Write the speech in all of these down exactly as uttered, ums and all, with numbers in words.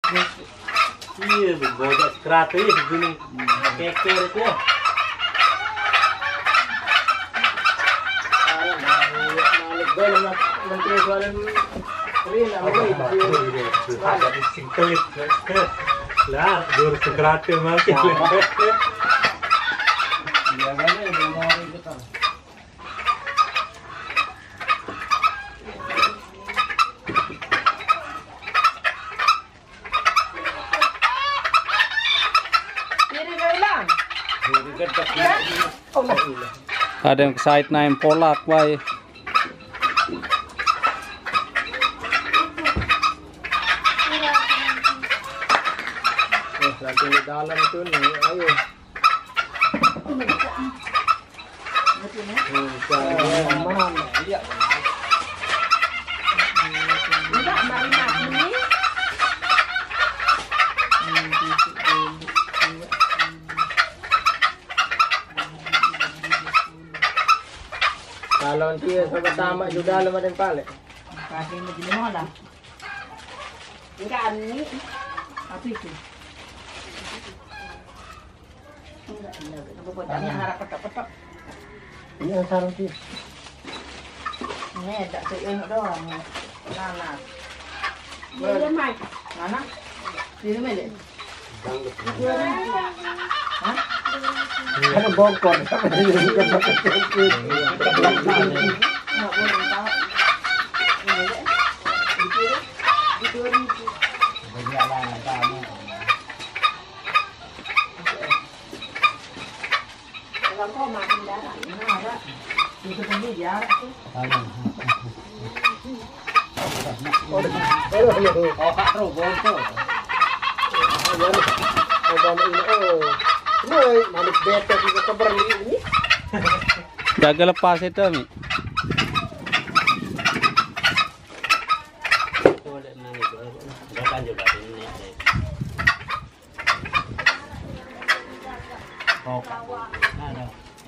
Iya, bojak gratis begini. Keker itu ya. Malik dalam menteri soalan Rin, apa itu? Ada di singkelit. Lah, dur gratis makin. Iya kan ya, mau itu. Ada yang kesait naik polak, wai. Nanti di dalam tuh nih, ayo. Iya. Enggak, marinat ini. Kalau nanti sama-sama juga dalam ada yang paling. Kasih begini mana? Enggak ini. Apa itu? Enggak, enggak. Apa bocahnya harap petok-petok. Ini sarung sih. Ini tak seeng doang. Nanas. Boleh mai. Nanas. Sini mai deh. Hah? Ada bongkor sama dia juga pakai cengkeh. Enggak boleh tahu. Ini deh. Itu deh. Itu deh. Banyaklah kamu. Kalau kau makan darah, ini ada. Itu tadi jarak tuh. Oh, kak ro bongkor. Oh, bang ini oh. Ini manis bete juga keber ini. Jaga lepas itu, Mi. Oh, ada.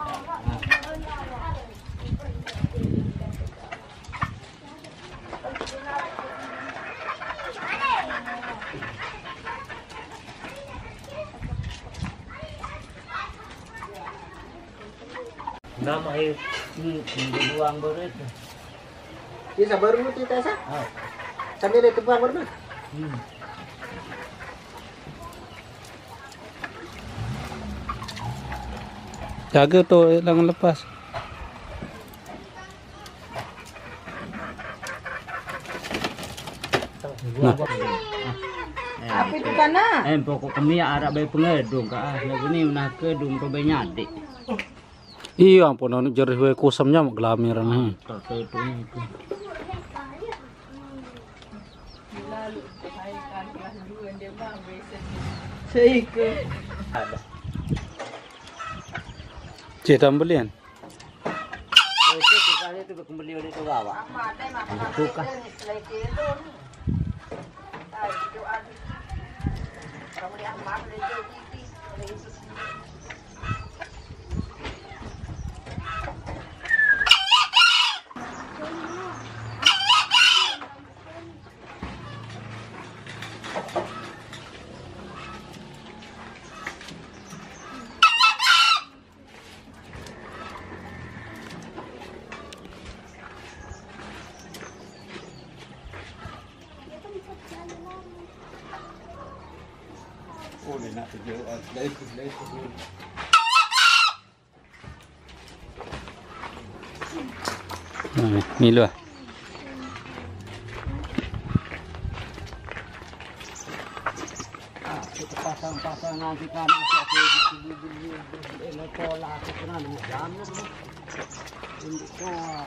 Nama itu buang baru itu. Bisa baru itu Tessa? Oh. Sambil itu buang baru. Hmm. Jaga tuh, jangan lepas. Nah. Apa itu kana? Eh, pokok kami arah bayi pengedung kah? Lagu ni nak kedung kau bayi nyadik. Iya, ampun, anu jerih wae kusamnya mak gelamiran nih. Itu itu itu. Seike. Ada. Cita belian. Oh, itu tukangnya itu kembali oleh tu bawa. Tukang. Oh, ni nak kerja dari dari Nah, ni lu. kita pasang-pasang nanti kan masih ada di bulu bulu pola tu kan jam ini kok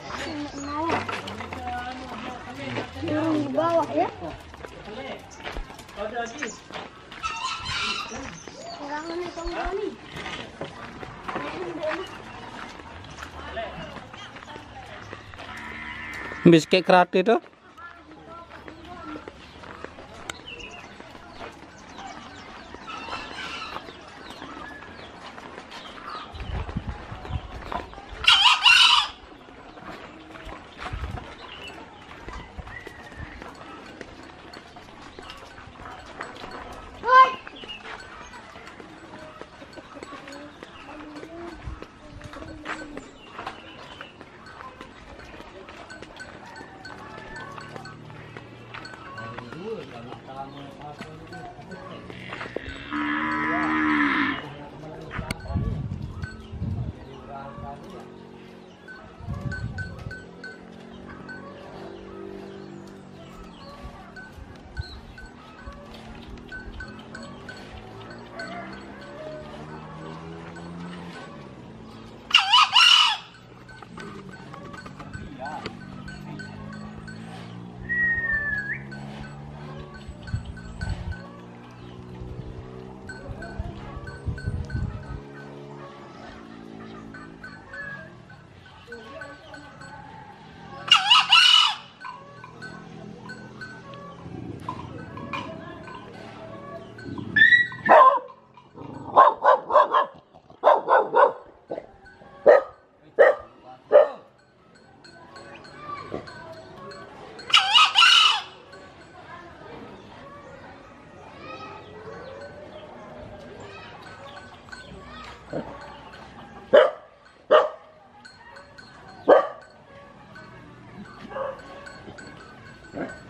Di bawah ya. ada lagi Serangan ni tongkol ni. Biskuit gratis tu. Huh?